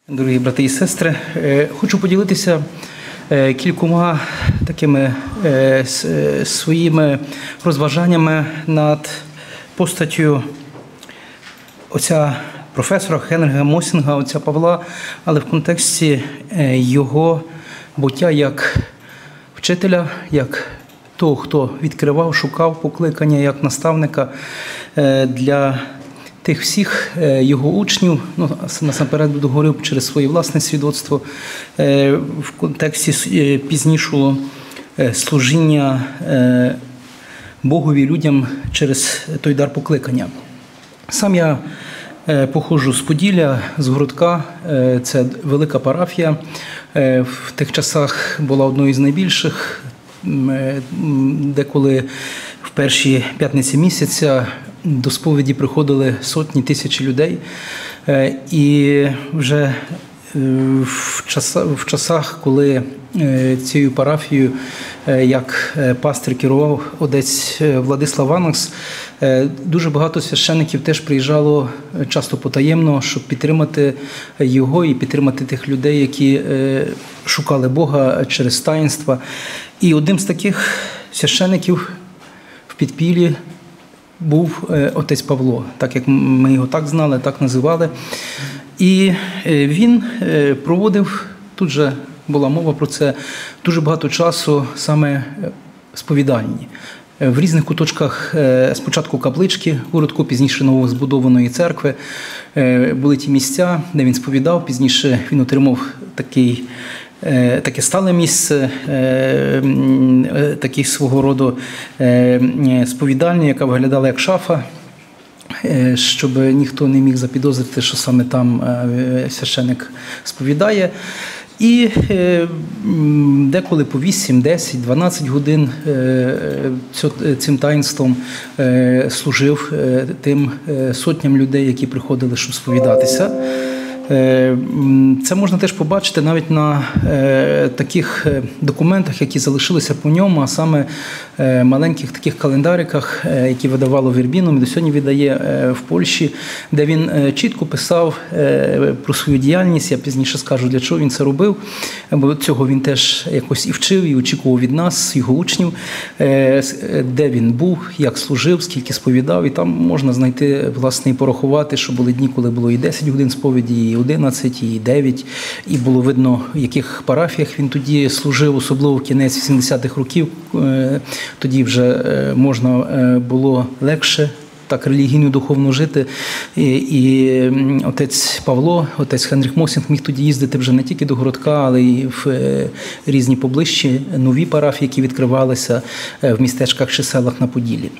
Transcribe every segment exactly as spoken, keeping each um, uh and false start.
Дорогі брати і сестри, хочу поділитися кількома такими своїми розважаннями над постаттю отця професора Генріха Мосінга, отця Павла, але в контексті його буття як вчителя, як того, хто відкривав, шукав покликання, як наставника для тих всіх його учнів, ну, насамперед буду говорити через своє власне свідоцтво, в контексті пізнішого служіння Богові, людям через той дар покликання. Сам я походжу з Поділля, з Городка, це велика парафія, в тих часах була одною з найбільших, деколи в перші п'ятниці місяця до сповіді приходили сотні, тисячі людей. І вже в часах, в часах, коли цією парафією як пастир керував отець Владислав Ванакс, дуже багато священиків теж приїжджало часто потаємно, щоб підтримати його і підтримати тих людей, які шукали Бога через таїнства. І одним з таких священиків в підпіллі був отець Павло, так як ми його так знали, так називали. І він проводив, тут же була мова про це, дуже багато часу саме сповідальні. В різних куточках, спочатку каплички в Городку, пізніше новозбудованої церкви, були ті місця, де він сповідав, пізніше він отримав такий таке стале місце, таке свого роду сповідальня, яка виглядала як шафа, щоб ніхто не міг запідозрити, що саме там священик сповідає. І деколи по вісім, десять, дванадцять годин цим таїнством служив тим сотням людей, які приходили, щоб сповідатися. Це можна теж побачити навіть на таких документах, які залишилися по ньому, а саме маленьких таких календариках, які видавало Вірбіном, і до сьогодні видає в Польщі, де він чітко писав про свою діяльність. Я пізніше скажу, для чого він це робив, бо цього він теж якось і вчив, і очікував від нас, його учнів, де він був, як служив, скільки сповідав, і там можна знайти, власне, і порахувати, що були дні, коли було і десять годин сповіді, і одинадцять, і дев'ять, і було видно, в яких парафіях він тоді служив, особливо в кінець вісімдесятих років. Тоді вже можна було легше так релігійно, духовно жити. І, і отець Павло, отець Генріх Мосінг міг тоді їздити вже не тільки до Городка, але й в різні поближчі нові парафії, які відкривалися в містечках чи селах на Поділлі.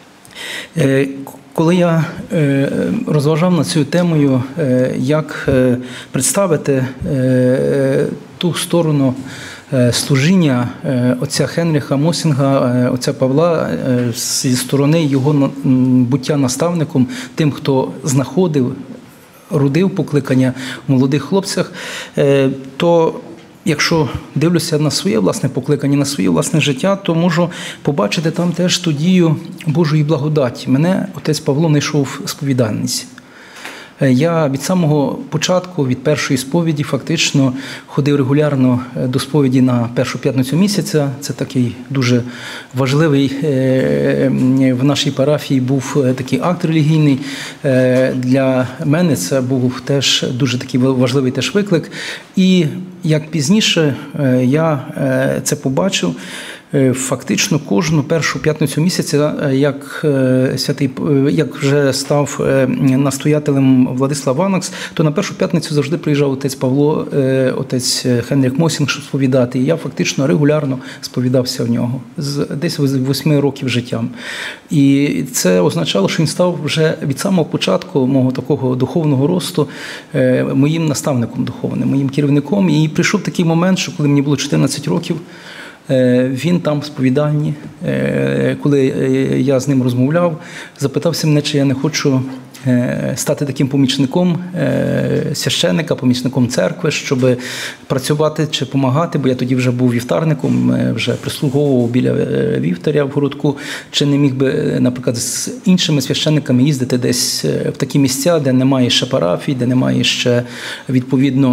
Коли я розважав над цією темою, як представити ту сторону служіння отця Генріха Мосінга, отця Павла, зі сторони його буття наставником, тим, хто знаходив, родив покликання в молодих хлопцях, то якщо дивлюся на своє власне покликання, на своє власне життя, то можу побачити там теж ту дію Божої благодаті. Мене отець Павло знайшов сповідальниць. Я від самого початку, від першої сповіді, фактично ходив регулярно до сповіді на першу п'ятницю місяця. Це такий дуже важливий в нашій парафії був такий акт релігійний. Для мене це був теж дуже такий важливий теж виклик. І як пізніше я це побачив, фактично кожну першу п'ятницю місяця, як святий, як вже став настоятелем Владислав Ванакс, то на першу п'ятницю завжди приїжджав отець Павло, отець Генріх Мосінг, щоб сповідати. І я фактично регулярно сповідався в нього, десь з восьми років життям. І це означало, що він став вже від самого початку мого такого духовного росту моїм наставником духовним, моїм керівником. І прийшов такий момент, що коли мені було чотирнадцять років, він там в сповідальні, коли я з ним розмовляв, запитався мене, чи я не хочу стати таким помічником священника, помічником церкви, щоб працювати чи допомагати, бо я тоді вже був вівтарником, вже прислуговував біля вівтаря в городку, чи не міг би, наприклад, з іншими священниками їздити десь в такі місця, де немає ще парафій, де немає ще, відповідно,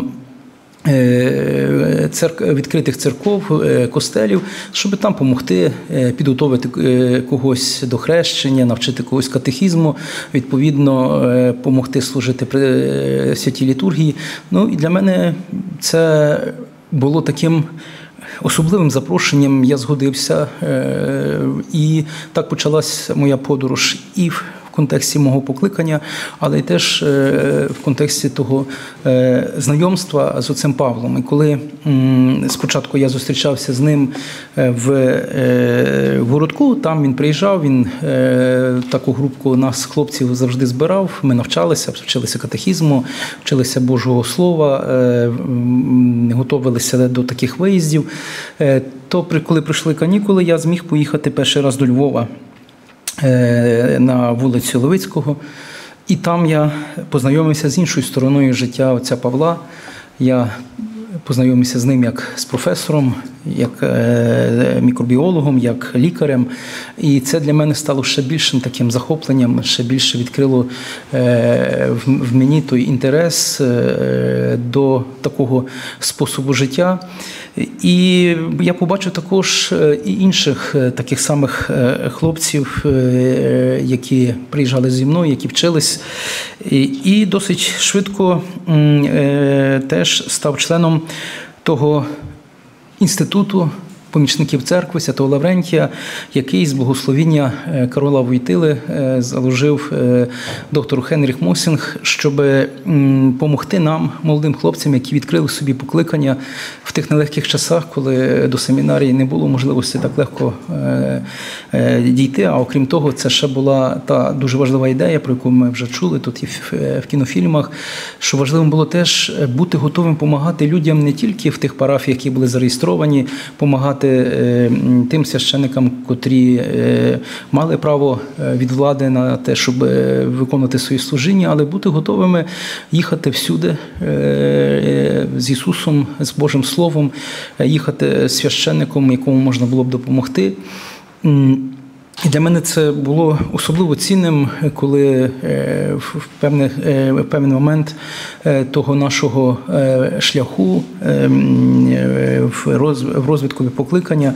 Церк... відкритих церков, костелів, щоб там допомогти підготовити когось до хрещення, навчити когось катехізму, відповідно, допомогти служити при святій літургії. Ну, і для мене це було таким особливим запрошенням, я згодився. І так почалась моя подорож і в в контексті мого покликання, але й теж в контексті того знайомства з отцем Павлом. І коли спочатку я зустрічався з ним в городку, там він приїжджав, він таку групку нас, хлопців, завжди збирав, ми навчалися, вчилися катехізму, вчилися Божого Слова, готувалися до таких виїздів. То коли прийшли канікули, я зміг поїхати перший раз до Львова, на вулицю Левицького, і там я познайомився з іншою стороною життя отця Павла. Я познайомився з ним як з професором, як мікробіологом, як лікарем. І це для мене стало ще більшим таким захопленням, ще більше відкрило в мені той інтерес до такого способу життя. І я побачив також і інших таких самих хлопців, які приїжджали зі мною, які вчились. І досить швидко теж став членом того інституту помічників церкви Святого Лаврентія, який з благословіння Карола Войтили заложив доктору Генріх Мосінг, щоб допомогти нам, молодим хлопцям, які відкрили собі покликання в тих нелегких часах, коли до семінарії не було можливості так легко дійти. А окрім того, це ще була та дуже важлива ідея, про яку ми вже чули тут і в кінофільмах, що важливим було теж бути готовим допомагати людям не тільки в тих парафіях, які були зареєстровані, допомагати тим священникам, котрі мали право від влади на те, щоб виконувати свої служіння, але бути готовими їхати всюди з Ісусом, з Божим Словом, їхати священником, якому можна було б допомогти. І для мене це було особливо цінним, коли в певний, в певний момент того нашого шляху в розвитку покликання,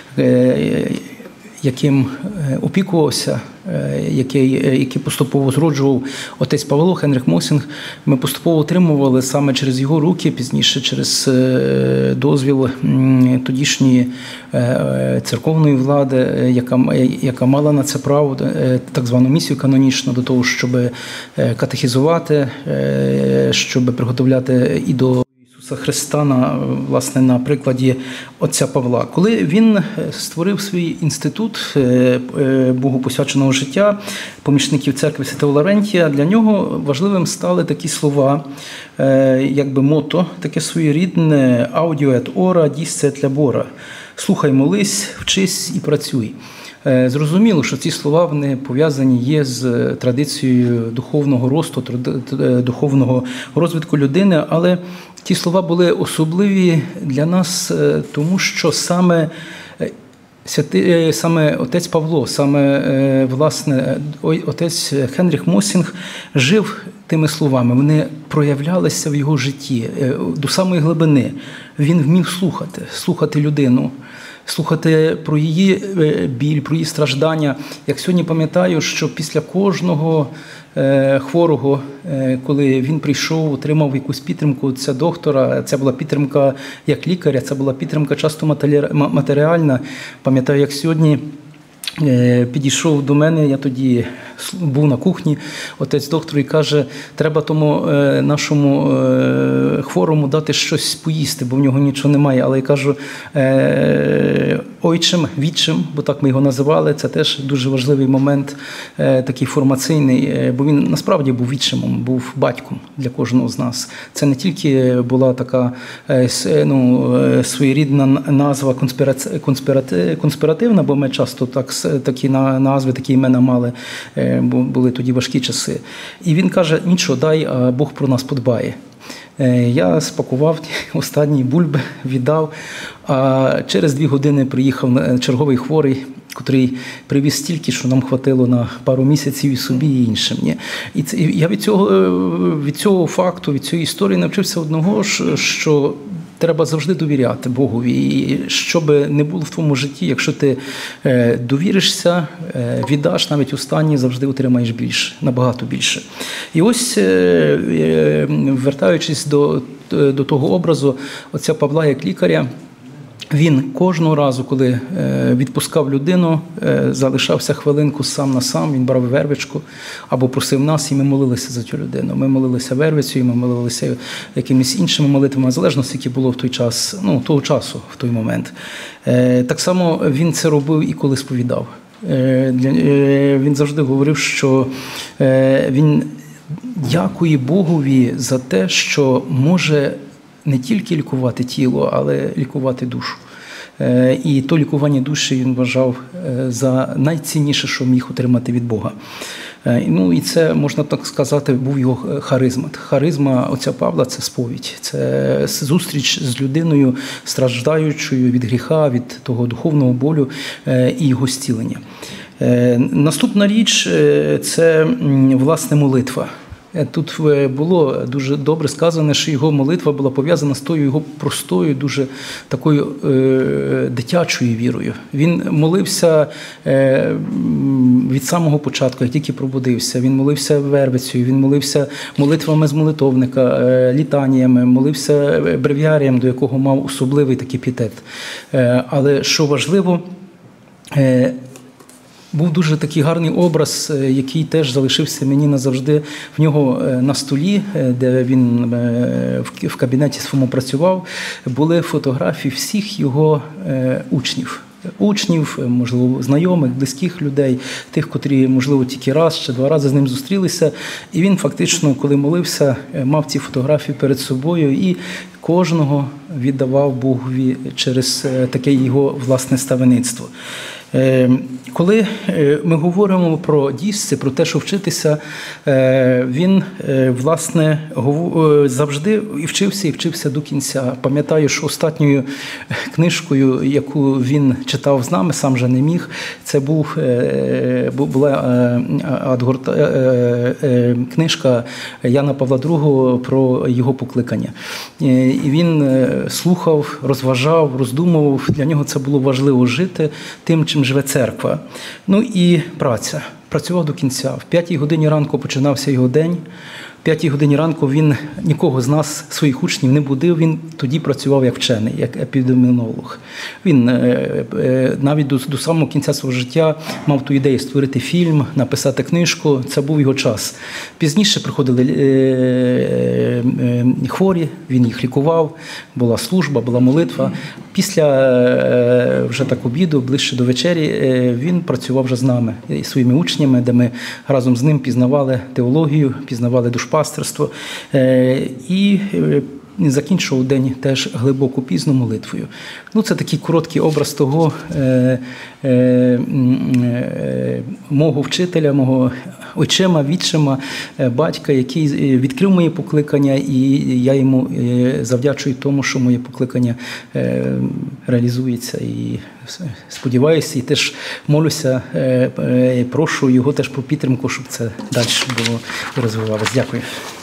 яким опікувався, який, який поступово зроджував отець Павло, Генріх Мосінг, ми поступово отримували саме через його руки, пізніше через дозвіл тодішньої церковної влади, яка, яка мала на це право, так звану місію канонічну, до того, щоб катехізувати, щоб приготовляти і до Христа на, власне, на прикладі отця Павла. Коли він створив свій інститут Богу посвяченого життя, помічників церкви Святого Лаврентія, для нього важливим стали такі слова, якби мото, таке своєрідне «Audio et ora, disce et labora» – «Слухай, молись, вчись і працюй». Зрозуміло, що ці слова вони пов'язані є з традицією духовного росту, духовного розвитку людини, але ті слова були особливі для нас, тому що саме Святий, саме отець Павло, саме, власне, отець Генріх Мосінг жив тими словами, вони проявлялися в його житті до самої глибини. Він вмів слухати, слухати людину, слухати про її біль, про її страждання. Як сьогодні пам'ятаю, що після кожного хворого, коли він прийшов, отримав якусь підтримку, ця доктора, це була підтримка як лікаря, це була підтримка часто матеріальна. Пам'ятаю, як сьогодні підійшов до мене, я тоді був на кухні, отець доктор, і каже, треба тому нашому хворому дати щось поїсти, бо в нього нічого немає. Але я кажу, ойчим, відчим, бо так ми його називали, це теж дуже важливий момент, такий формаційний, бо він насправді був відчимом, був батьком для кожного з нас. Це не тільки була така ну, своєрідна назва конспіративна, бо ми часто так, такі назви, такі імена мали, бо були тоді важкі часи. І він каже, нічого, дай, а Бог про нас подбає. Я спакував останні бульби, віддав, а через дві години приїхав черговий хворий, котрий привіз стільки, що нам хватило на пару місяців і собі, і іншим. І це, я від цього, від цього факту, від цієї історії навчився одного, що треба завжди довіряти Богові. І що би не було в твоєму житті, якщо ти довіришся, віддаш навіть останнє, завжди отримаєш більше, набагато більше. І ось, вертаючись до, до того образу, отця Павла як лікаря, він кожного разу, коли відпускав людину, залишався хвилинку сам на сам, він брав вервичку або просив нас, і ми молилися за цю людину. Ми молилися вервицею, ми молилися якимись іншими молитвами, залежно, скільки було в той час, ну, того часу, в той момент. Так само він це робив і коли сповідав. Він завжди говорив, що він дякує Богові за те, що може не тільки лікувати тіло, але лікувати душу. І то лікування душі він вважав за найцінніше, що міг отримати від Бога. Ну і це, можна так сказати, був його харизма. Харизма отця Павла – це сповідь, це зустріч з людиною, страждаючою від гріха, від того духовного болю і його зцілення. Наступна річ – це, власне, молитва. Тут було дуже добре сказано, що його молитва була пов'язана з тою його простою, дуже такою е, дитячою вірою. Він молився е, від самого початку, як тільки пробудився. Він молився вервицею, він молився молитвами з молитовника, е, літаніями, молився бревіарієм, до якого мав особливий такий пієтет. Е, але що важливо, е, був дуже такий гарний образ, який теж залишився мені назавжди в нього на столі, де він в кабінеті своєму працював, були фотографії всіх його учнів. Учнів, можливо, знайомих, близьких людей, тих, котрі, можливо, тільки раз чи два рази з ним зустрілися. І він фактично, коли молився, мав ці фотографії перед собою і кожного віддавав Богові через таке його власне ставеництво. Коли ми говоримо про дійсце, про те, що вчитися, він, власне, завжди і вчився, і вчився до кінця. Пам'ятаю, що останньою книжкою, яку він читав з нами, сам же не міг, це був, була книжка Яна Павла другого про його покликання. І він слухав, розважав, роздумував. Для нього це було важливо жити тим, чим живе церква. Ну і праця. Працював до кінця. В п'ятій годині ранку починався його день. В п'ятій годині ранку він нікого з нас, своїх учнів, не будив. Він тоді працював як вчений, як епідеміолог. Він навіть до, до самого кінця свого життя мав ту ідею створити фільм, написати книжку. Це був його час. Пізніше приходили хворі, він їх лікував, була служба, була молитва. Після вже так обіду, ближче до вечері, він працював вже з нами, і своїми учнями, де ми разом з ним пізнавали теологію, пізнавали душпастерство. І закінчував день теж глибоку пізну молитвою. Ну, це такий короткий образ того е, е, е, мого вчителя, мого отчима, відчима, батька, який відкрив моє покликання, і я йому завдячую тому, що моє покликання е, реалізується. І сподіваюся, і теж молюся, е, е, прошу його теж про підтримку, щоб це далі було і розвивалося. Дякую.